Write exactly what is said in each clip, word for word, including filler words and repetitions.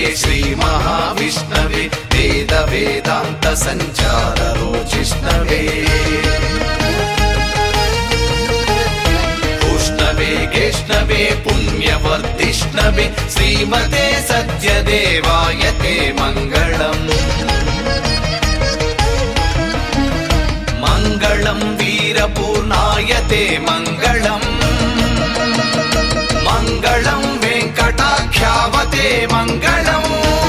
श्री महाविष्णवे वेद वेदांत संचार रोचिष्णवे उष्णवे केष्णवे पुण्यवर्धिष्णवे श्रीमते सत्यदेवाय ते मंगलम् मंगलम् वीरपूर्णाय ते मंगलम् मंगलम् वेंकटाख्यावते मंगलम्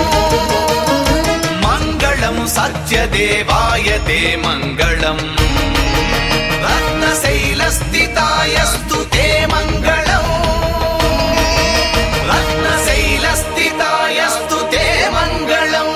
मंगलम् सत्यदेवाय ते मंगलम् रत्नशैलस्थितायस्तु ते मंगलम् रत्नशैलस्थितायस्तु ते मंगलम्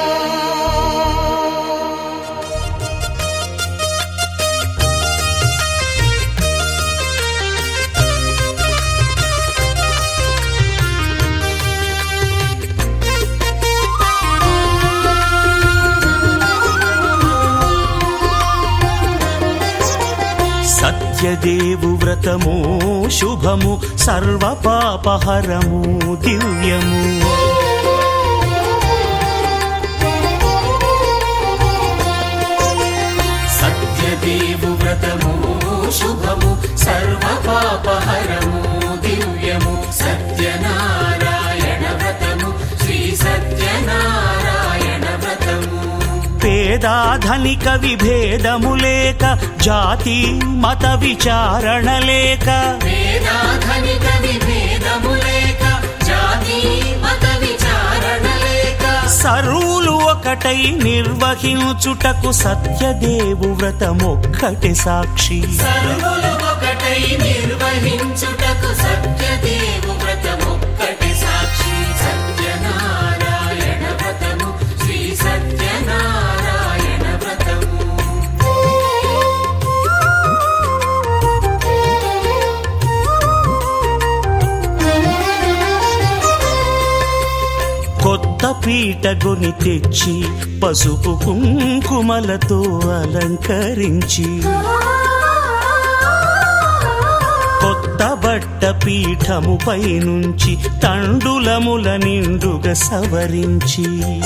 సత్యదేవు వ్రతము శుభము సర్వ పాపహరము దివ్యము సత్యదేవు వ్రతము శుభము సర్వ పాపహరము దివ్యము సత్యనారాయణ వ్రతము శ్రీ సత్యనారాయణ వ్రతము పేదాధనిక విభేదము లేక జాతి మత విచారణ లేక పేదాధనిక విభేదము లేక జాతి మత విచారణ లేక సర్వులు ఒకటై నిర్వహించుటకు సత్యదేవు వ్రతమొక్కటి సాక్షి సర్వులు ఒకటై నిర్వహించుటకు సత్యదేవు వ్రతమొక్కటి సాక్షి సత్యనారాయణ వ్రతము శ్రీ సత్యనారాయణ వ్రతము కొత్త పీటగొని తెచ్చి పసుపు కుంకుమలతో అలంకరించి కొత్త బట్ట పీఠముపై నుంచి తండులముల నిండుగా సవరించి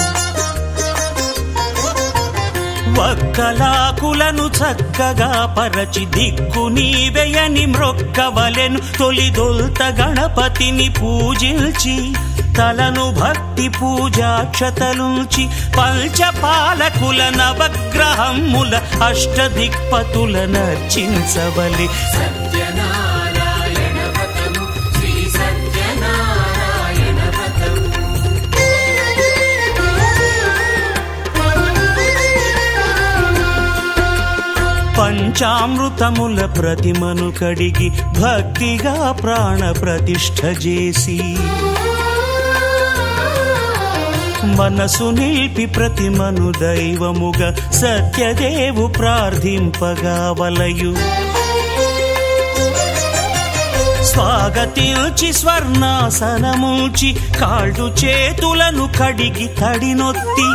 వక్కలాకులను చక్కగా పరచి దిక్కు నీవెయని మ్రొక్కవలెను తొలిదొల్త గణపతిని పూజించి తలను భక్తి పూజాక్షతలుంచి పంచపాలకుల నవగ్రహముల అష్టదిక్పతుల నర్చించవలె సత్యనారాయణ వ్రతము శ్రీ సత్యనారాయణ వ్రతము పంచామృతముల ప్రతిమను కడిగి భక్తిగా ప్రాణ ప్రతిష్ఠ చేసి మనసు నిలిపి ప్రతిమను దైవముగా సత్యదేవు ప్రార్థింపగా వలయు స్వాగతించి స్వర్ణాసనముంచి కాళ్ళు చేతులను కడిగి తడినొత్తి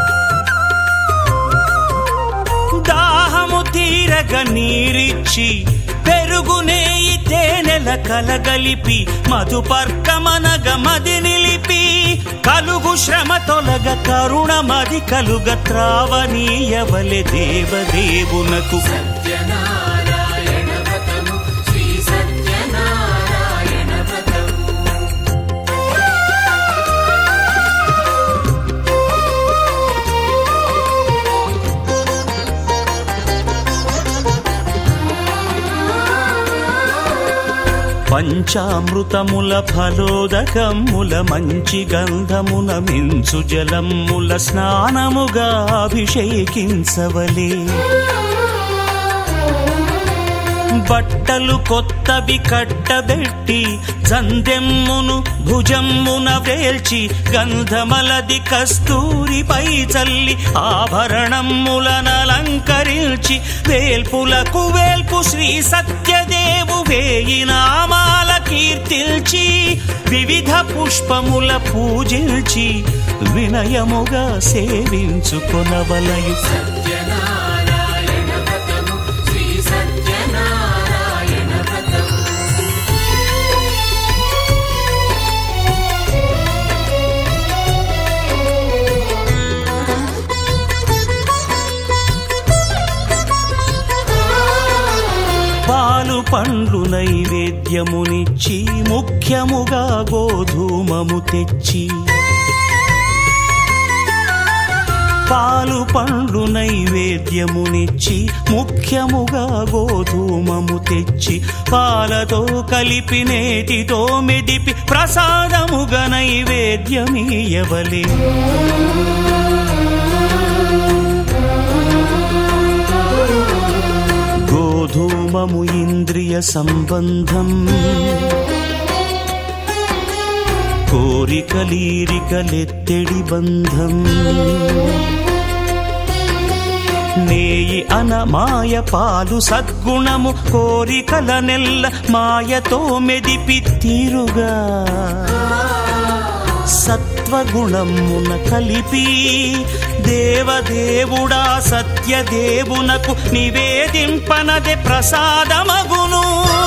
దాహము తీరగ నీరిచ్చి పెరుగు నేయి తేనెల కలగలిపి మధుపర్కమనగ మది నిలిపి కలుగు శ్రమ తొలగ కరుణ మది కలుగ త్రావనీయవలె దేవదేవునకు సత్యనారాయణ వ్రతము శ్రీ సత్యనారాయణ వ్రతము పంచామృతముల ఫలోదకముల మంచి గంధమున మించు జలముల స్నానముగా అభిషేకించవలే బట్టలు కొత్తవి కట్టబెట్టి జందెమ్మును భుజమ్మున వేల్చి గంధమలది కస్తూరిపై చల్లి ఆభరణములనలంకరించి వేల్పులకు వేల్పు శ్రీ సత్యదేవు వేయి నామాల కీర్తిల్చి వివిధ పుష్పముల పూజించి వినయముగా సేవించుకొనవలయు సత్యనారాయణ వ్రతము శ్రీ సత్యనారాయణ వ్రతము పండ్లు నైవేద్యమునిచ్చి ముఖ్యముగా గోధూమము తెచ్చి పాలు పండ్లు నైవేద్యమునిచ్చి ముఖ్యముగా గోధూమము తెచ్చి పాలతో కలిపి నేతితో మెదిపి ప్రసాదముగా నైవేద్యమీయవలే. గోధూమము ఇంద్రియ సంబంధం కోరికలీరికలెత్తెడి బంధం. నేయి అన మాయ పాలు సద్గుణము కోరికల నెల్ల మాయతో మెదిపి తీరుగా సత్వగుణమున కలిపి దేవదేవుడా సత్యదేవునకు నివేదింపనదే ప్రసాదమగును.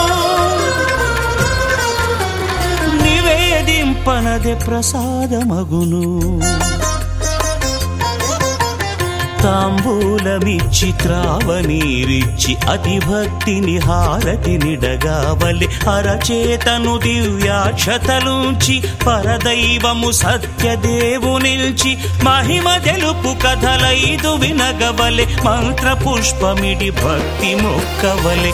నివేదింపనదే ప్రసాదమగును. తాంబూలమిచ్చి త్రావనీరిచ్చి అతిభక్తిని హారతినిడగావలె. అరచేతను దివ్యాక్షతలుంచి పరదైవము సత్యదేవునిల్చి మహిమ తెలుపు కథలైదు వినగవలె. మంత్ర పుష్పమిడి భక్తి మొక్కవలె.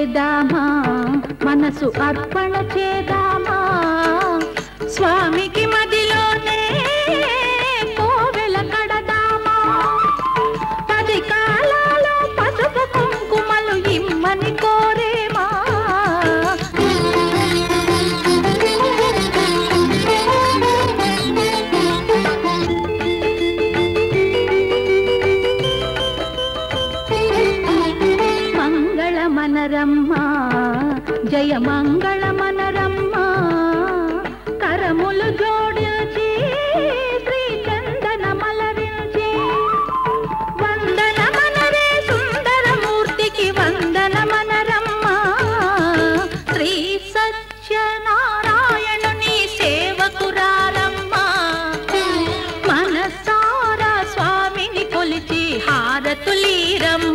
చేదామా, మనసు అర్పణ చేదామా, స్వామికి మదిలోనే కోవెల కడదామా, పది కాలాలు పసుపు కుంకుమలు ఇమ్మని కోరేమా. మనరమ్మ జయ మంగళ మనరమ్మ, కరములు జోడించి శ్రీ చందన మలరించి, వందన మనరే సుందరమూర్తికి వందన మనరమ్మ, శ్రీ సత్యనారాయణుని సేవకురారమ్మ, మనసారా స్వామిని కొలిచి హారతులీరమ్మ.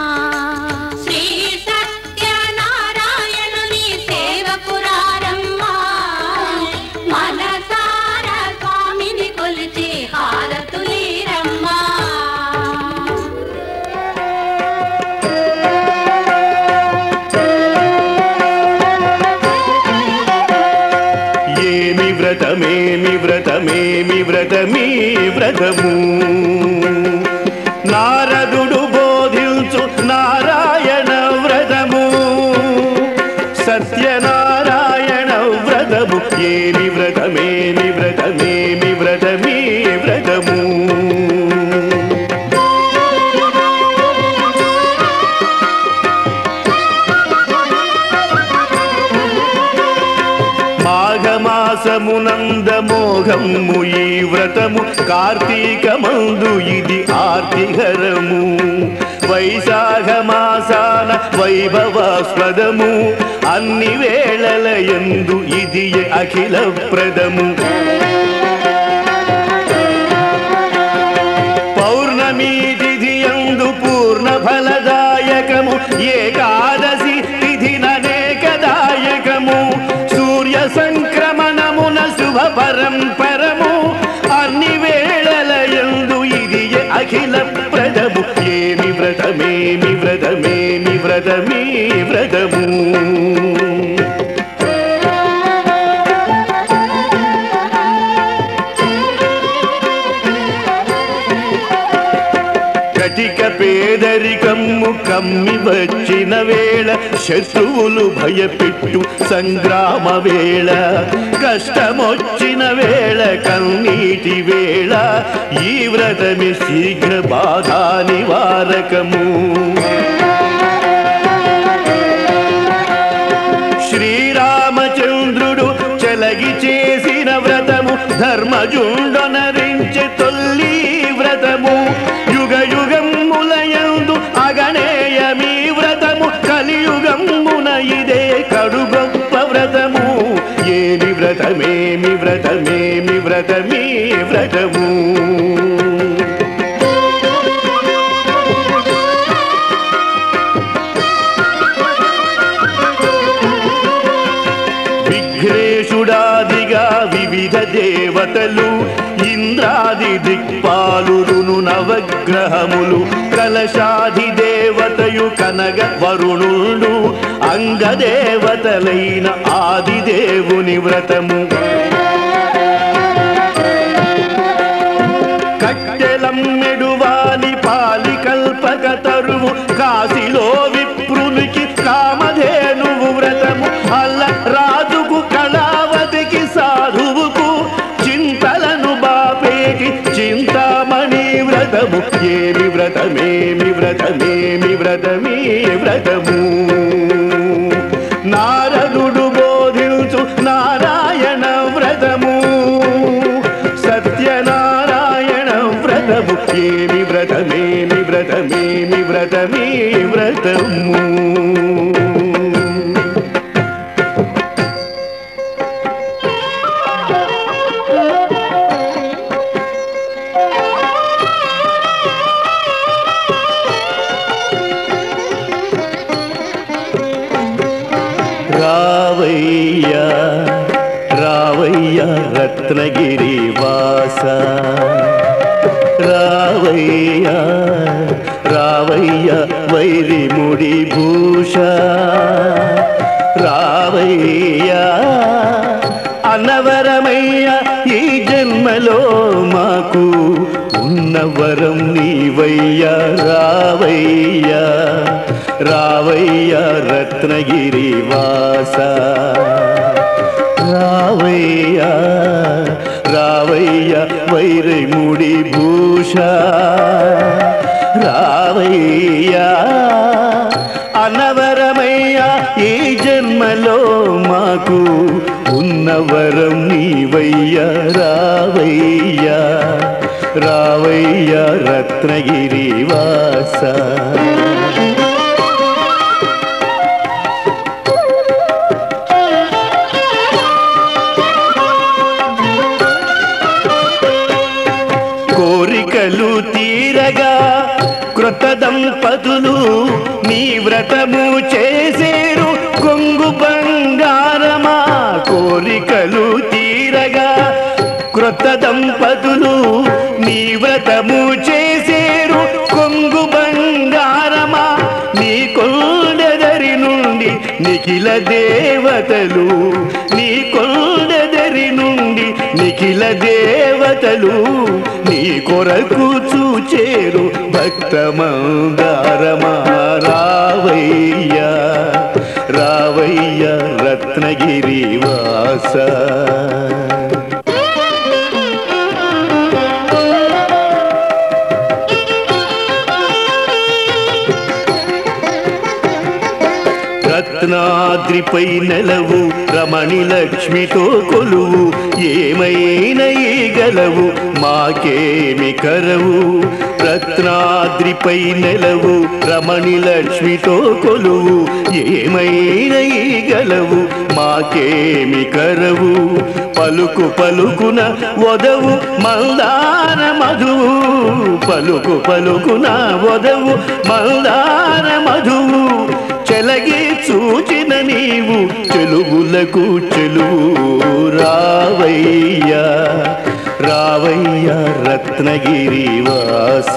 వ్రతమేమి వ్రతమేమి వ్రతమీ వ్రతము, నారదుడు బోధించు నారాయణ వ్రతము, సత్యనారాయణ వ్రతము. ఏమి వ్రతమేమి వ్రతమేమి వ్రతమీ వ్రతము. మాఘమాసమునంద మోఘము ఈ వ్రతము, కార్తీక మందు ఇది ఆర్తిహరము, వైశాఖ మాసాన వైభవాస్పదము, అన్ని వేళల యందు ఇది అఖిల ప్రదము. పౌర్ణమి తిథి యందు పూర్ణ ఫలదాయకము, ఏకాదశి తిథి ననేకదాయకము, సూర్య సంక్రమణమున శుభ పరంపరము, అన్ని వేళల యందు ఇది అఖిల ప్రదము. ఏమి వ్రతమేమి వ్రతమేమి వ్రతమీ వ్రతము. కటిక పేదరికమ్ము కమ్మి వచ్చిన వేళ, శత్రువులు భయపెట్టు సంగ్రామ వేళ, కష్టమొచ్చిన వేళ కన్నీటి వేళ, ఈ వ్రతమి శీఘ్ర బాధా నివారకము. శ్రీరామచంద్రుడు చెలగి చేసిన వ్రతము, ధర్మజుండొనరించె తొల్లి వ్రతము, యుగ యుగములయందు అగణేయమీ వ్రతము, కలియుగమున ఇదే కడు గొప్ప వ్రతము. ఏమి వ్రతమేమి వ్రతమేమి వ్రతమీ వ్రతము. విఘ్నేశుడాదిగా వివిధ దేవతలు, ఇంద్రాది దిక్పాలురును నవగ్రహములు, కలశాది దేవతయు కనగ వరుణుడు, అంగదేవతలైన ఆదిదేవుని వ్రతము. కట్టెలమ్మెడువాని పాలి కల్పక తరువు, కాశీలో విప్రునికి కామధేనువు వ్రతము, అల్ల రాజుకు కళావతికి సాధువుకు, చింతలను బాపేటి చింతామణి వ్రతము. ఏమి వ్రతమేమి వ్రతమేమి వ్రతమీ వ్రతము. నారదుడు బోధించు నారాయణ వ్రతము, సత్యనారాయణ వ్రతము. ఏమి వ్రతమేమి వ్రతమేమి వ్రతమీ వ్రతము. రావయ్యా రావయ్యా రత్నగిరి వాస, రావయ్యా రావయ్య వైరిముడి భూష రావయ్య అన్నవరమయ్య ఈ జన్మలో మాకు ఉన్నవరం నీవయ్య రావయ్య రావయ్య రత్నగిరి వాస రావయ్య రావయ్య వైరిముడి భూష రావయ్య అనవరమయ్య ఈ జన్మలో మాకు ఉన్నవరం నీవయ్య రావయ్య రావయ్య రత్నగిరి వాస కోరికలు తీరగా కృత దంపతులు నీ వ్రతము చేసేరు కొంగు బంగారమా కోరికలు తీరగా కృత దంపతులు నీ వ్రతము చేసేరు కొంగు బంగారమా నీ కొండదరి నుండి నిఖిల దేవతలు నీ కొండదరి నుండి నిఖిల దేవతలు నీ కొరకు చూచేరు భక్త మందారమా రావయ్య రావయ్య రత్నగిరి వాస రత్నాద్రిపై నెలవు రమణి లక్ష్మితో కొలువు ఏమైనా గలవు మాకేమి కరవు రత్నాద్రిపై నెలవు రమణి లక్ష్మితో కొలువు ఏమైనా గలవు మాకేమి కరవు పలుకు పలుకున వదవు మందార మధువు పలుకు పలుకున వదవు మందార మధువు చెలగి చూచిన నీవు చెలుగులకు చెలువు రావయ్య రావయ్య రత్నగిరి వాస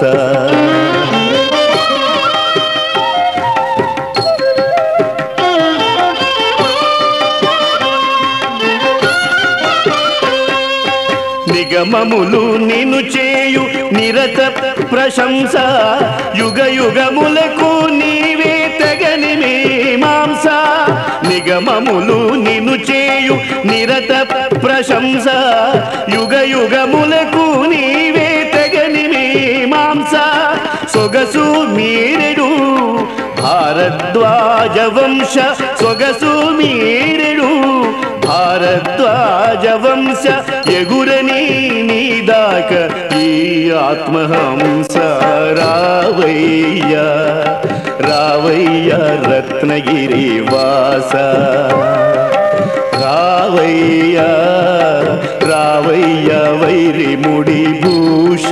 నిగమములు నిన్ను చేయు నిరత ప్రశంస యుగ యుగములకు నీవే తగని మీమాంస నిగమములు నిన్ను చేయు నిరత ప్రశంస యుగ యుగములకు నీవే తగని మీమాంస సొగసు మీరెడు భారద్వాజ వంశ సొగసు మీరెడు భారద్వాజ వంశ ఎగురని నీదాక ఈ ఆత్మహంస రావయ్య రావయ్య రత్నగిరి వాస రావయ్య రావయ్య వైరిముడి భూష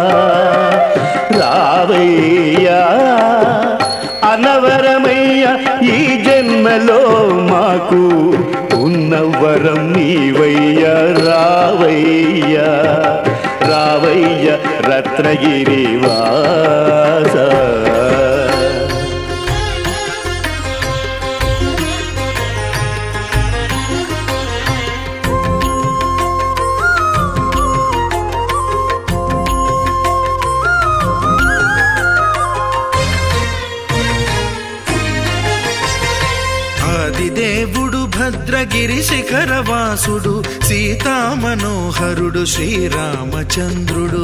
రావయ్య అనవరమయ్య ఈ జన్మలో మాకు ఉన్నవరం నీవయ్య రావయ్య రావయ్య రత్నగిరి వాస దేవుడు భద్రగిరి శిఖరవాసుడు సీతా మనోహరుడు శ్రీరామచంద్రుడు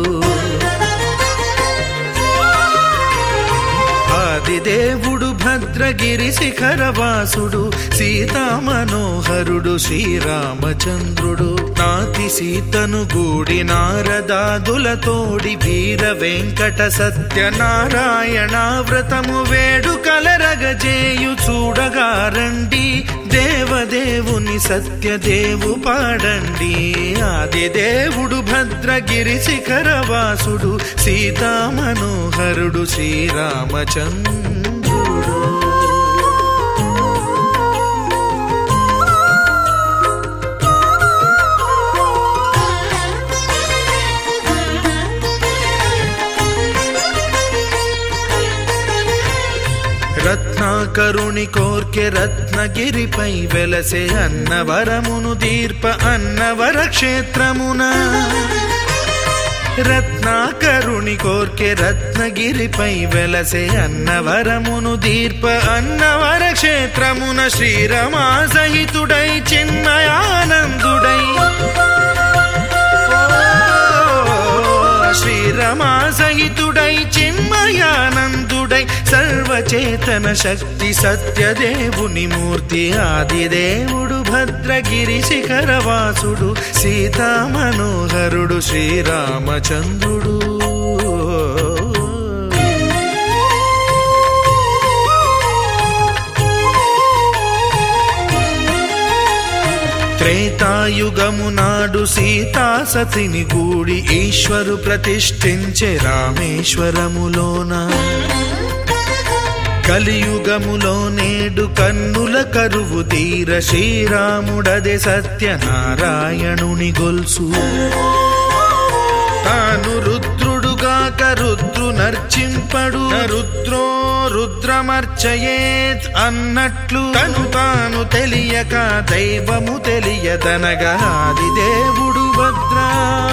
ఆదిదేవుడు భద్రగిరి శిఖరవాసుడు సీతా మనోహరుడు శ్రీరామచంద్రుడు నాతి సీతను గూడి నారదాదులతోడి వీర వెంకట సత్యనారాయణ వ్రతము వేడుకలరగజేయు చూడగా రండి దేవదేవుని సత్యదేవు పాడండి ఆదిదేవుడు భద్రగిరి శిఖరవాసుడు సీతా మనోహరుడు శ్రీరామచంద్రుడు రత్నాకరుని కోర్కె రత్నగిరిపై వెలసే అన్నవరమును దీర్ప అన్నవర క్షేత్రమున రత్నాకరుని కోర్కె రత్నగిరిపై వెలసే అన్నవరమును దీర్ప అన్నవర క్షేత్రమున శ్రీరమా సహితుడై చిన్మయానందుడై శ్రీరమా సహితుడై చిన్మయానందుడై సర్వచేతన శక్తి సత్యదేవుని మూర్తి ఆదిదేవుడు భద్రగిరి శిఖరవాసుడు సీతా మనోహరుడు శ్రీరామచంద్రుడు త్రేతాయుగము నాడు సీతా సతిని గూడి ఈశ్వరు ప్రతిష్ఠించే రామేశ్వరములోన కలియుగములో నేడు కన్నుల కరువు తీర శ్రీరాముడదే సత్యనారాయణుని గొల్సు తాను రుద్రుడుగాక రుద్రు నర్చింపడు రుద్రో రుద్రమర్చయేత్ అన్నట్లు తను తాను తెలియక దైవము తెలియదనగా ఆది దేవుడు భద్రా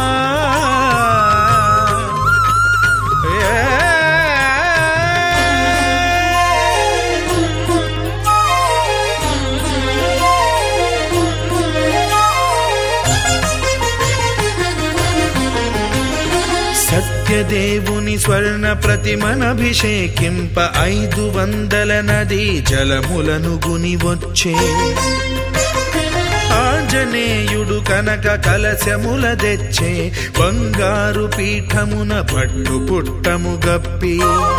సత్యదేవుని స్వర్ణ ప్రతిమనభిషేకింప ఐదు వందల నదీ జలములను గుని వచ్చే ఆంజనేయుడు కనక కలశముల తెచ్చే బంగారు పీఠమున పట్టు పుట్టము గప్పి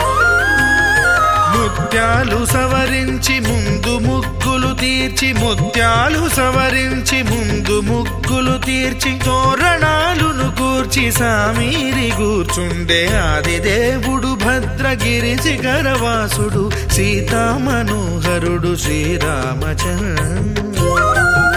ముత్యాలు సవరించి ముందు ముగ్గులు తీర్చి ముత్యాలు సవరించి ముందు ముగ్గులు తీర్చి తోరణాలును కూర్చి సామీరి కూర్చుండే ఆదిదేవుడు భద్రగిరి శిఖరవాసుడు సీతా మనోహరుడు శ్రీరామచంద్రుడు